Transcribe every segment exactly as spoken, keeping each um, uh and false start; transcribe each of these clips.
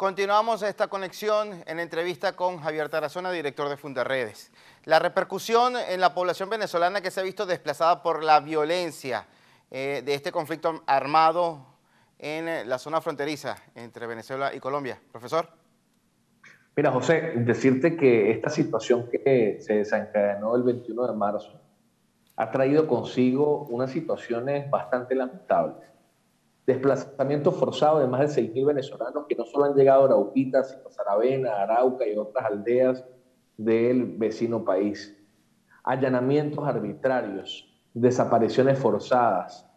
continuamos esta conexión en entrevista con Javier Tarazona, director de Fundarredes. La repercusión en la población venezolana que se ha visto desplazada por la violencia eh, de este conflicto armado en la zona fronteriza entre Venezuela y Colombia. Profesor. Mira, José, decirte que esta situación que se desencadenó el veintiuno de marzo ha traído consigo unas situaciones bastante lamentables. Desplazamiento forzado de más de seis mil venezolanos que no solo han llegado a Arauquita, sino a Saravena, Arauca y otras aldeas del vecino país. Allanamientos arbitrarios, desapariciones forzadas,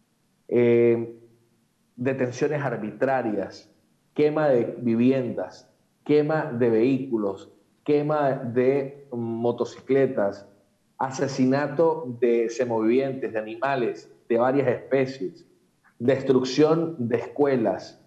eh, detenciones arbitrarias, quema de viviendas, quema de vehículos, quema de motocicletas, asesinato de semovivientes, de animales de varias especies, destrucción de escuelas.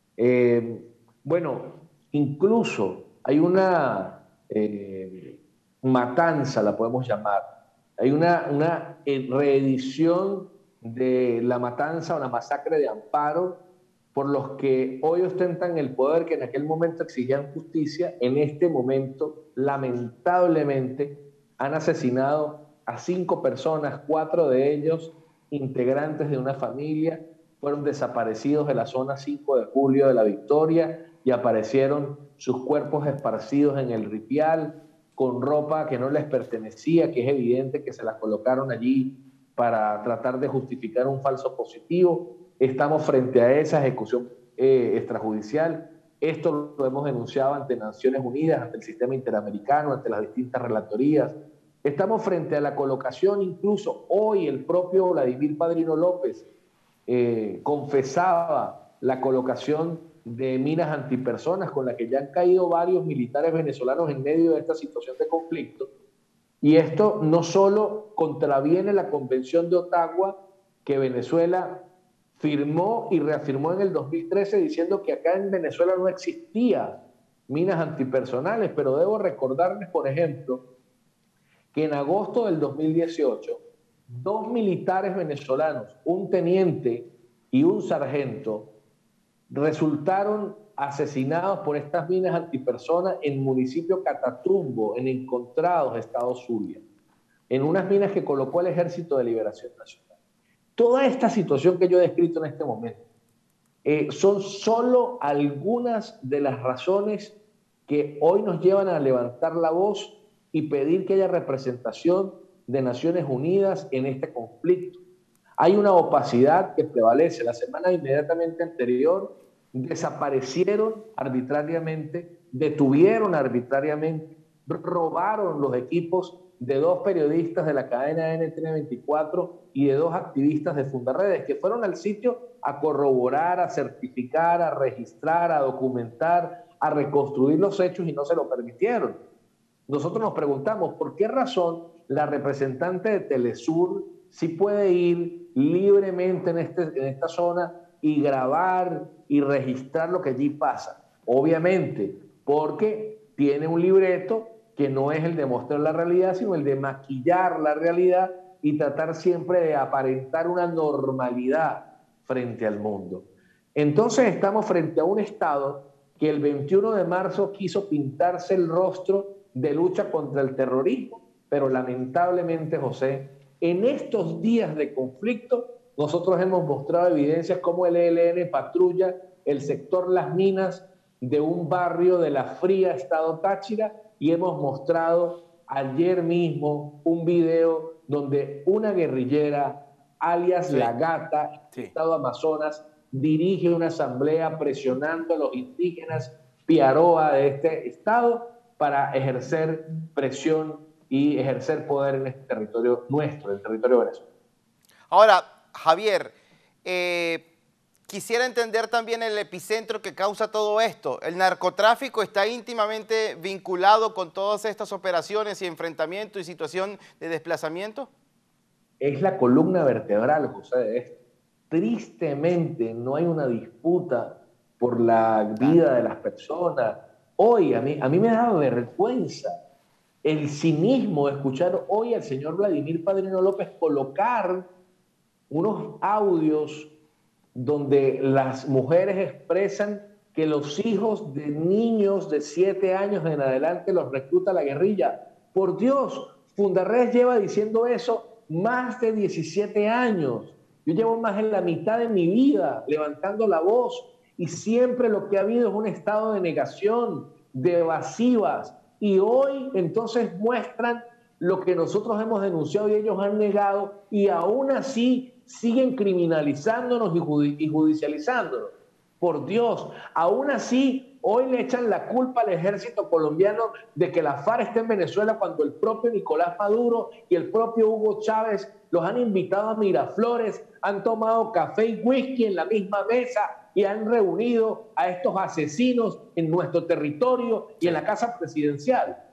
Eh, bueno, incluso hay una eh, matanza, la podemos llamar. Hay una, una reedición de la matanza o la masacre de Amparo por los que hoy ostentan el poder que en aquel momento exigían justicia. En este momento, lamentablemente, han asesinado a cinco personas, cuatro de ellos integrantes de una familia, fueron desaparecidos de la zona cinco de julio de la Victoria y aparecieron sus cuerpos esparcidos en el Ripial con ropa que no les pertenecía, que es evidente que se la colocaron allí para tratar de justificar un falso positivo. Estamos frente a esa ejecución eh, extrajudicial. Esto lo hemos denunciado ante Naciones Unidas, ante el sistema interamericano, ante las distintas relatorías. Estamos frente a la colocación, incluso hoy el propio Vladimir Padrino López eh, confesaba la colocación de minas antipersonas con las que ya han caído varios militares venezolanos en medio de esta situación de conflicto. Y esto no solo contraviene la Convención de Ottawa que Venezuela firmó y reafirmó en el dos mil trece diciendo que acá en Venezuela no existía minas antipersonales, pero debo recordarles, por ejemplo, que en agosto del dos mil dieciocho, dos militares venezolanos, un teniente y un sargento, resultaron asesinados por estas minas antipersonas en el municipio Catatumbo, en Encontrados, estado Zulia, en unas minas que colocó el Ejército de Liberación Nacional. Toda esta situación que yo he descrito en este momento eh, son solo algunas de las razones que hoy nos llevan a levantar la voz y pedir que haya representación de Naciones Unidas en este conflicto. Hay una opacidad que prevalece. La semana inmediatamente anterior desaparecieron arbitrariamente, detuvieron arbitrariamente, robaron los equipos de dos periodistas de la cadena N T N veinticuatro y de dos activistas de Fundarredes que fueron al sitio a corroborar, a certificar, a registrar, a documentar, a reconstruir los hechos y no se lo permitieron. Nosotros nos preguntamos por qué razón la representante de Telesur sí puede ir libremente en, este, en esta zona y grabar y registrar lo que allí pasa. Obviamente, porque tiene un libreto que no es el de mostrar la realidad, sino el de maquillar la realidad y tratar siempre de aparentar una normalidad frente al mundo. Entonces estamos frente a un Estado que el veintiuno de marzo quiso pintarse el rostro de lucha contra el terrorismo, pero lamentablemente, José, en estos días de conflicto, nosotros hemos mostrado evidencias como el E L N patrulla el sector Las Minas de un barrio de la Fría, estado Táchira, y hemos mostrado ayer mismo un video donde una guerrillera, alias sí. La Gata, sí. Estado Amazonas, dirige una asamblea presionando a los indígenas Piaroa de este estado para ejercer presión y ejercer poder en este territorio nuestro, el territorio venezolano. Ahora, Javier, eh, quisiera entender también el epicentro que causa todo esto. ¿El narcotráfico está íntimamente vinculado con todas estas operaciones y enfrentamientos y situación de desplazamiento? Es la columna vertebral, José, de esto. Tristemente no hay una disputa por la vida de las personas. Hoy a mí, a mí me da vergüenza el cinismo de escuchar hoy al señor Vladimir Padrino López colocar unos audios donde las mujeres expresan que los hijos de niños de siete años en adelante los recluta la guerrilla. Por Dios, Fundarredes lleva diciendo eso más de diecisiete años. Yo llevo más de la mitad de mi vida levantando la voz y siempre lo que ha habido es un estado de negación, de evasivas. Y hoy entonces muestran lo que nosotros hemos denunciado y ellos han negado y aún así siguen criminalizándonos y, judi- y judicializándonos. Por Dios, aún así, hoy le echan la culpa al ejército colombiano de que la FARC esté en Venezuela cuando el propio Nicolás Maduro y el propio Hugo Chávez los han invitado a Miraflores, han tomado café y whisky en la misma mesa y han reunido a estos asesinos en nuestro territorio y en la casa presidencial.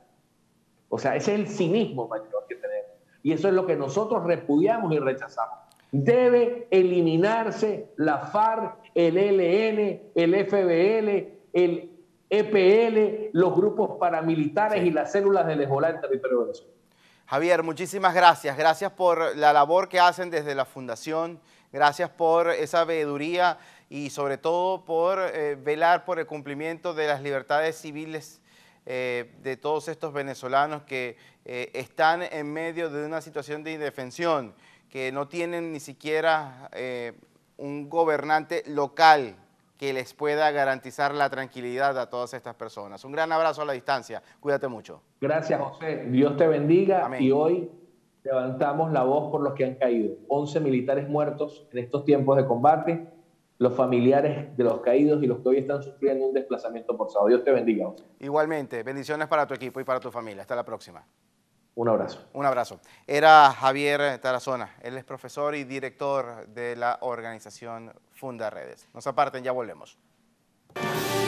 O sea, ese es el cinismo mayor que tenemos. Y eso es lo que nosotros repudiamos y rechazamos. Debe eliminarse la FARC, el E L N, el F B L, el E P L, los grupos paramilitares sí. y las células del Hezbolá en territorio venezolano. Javier, muchísimas gracias. Gracias por la labor que hacen desde la Fundación. Gracias por esa veeduría y sobre todo por eh, velar por el cumplimiento de las libertades civiles eh, de todos estos venezolanos que eh, están en medio de una situación de indefensión, que no tienen ni siquiera eh, un gobernante local que les pueda garantizar la tranquilidad a todas estas personas. Un gran abrazo a la distancia. Cuídate mucho. Gracias, José. Dios te bendiga. Amén. Y hoy levantamos la voz por los que han caído. once militares muertos en estos tiempos de combate, los familiares de los caídos y los que hoy están sufriendo un desplazamiento forzado. Dios te bendiga, José. Igualmente. Bendiciones para tu equipo y para tu familia. Hasta la próxima. Un abrazo. Un abrazo. Era Javier Tarazona. Él es profesor y director de la organización Fundarredes. No se aparten, ya volvemos.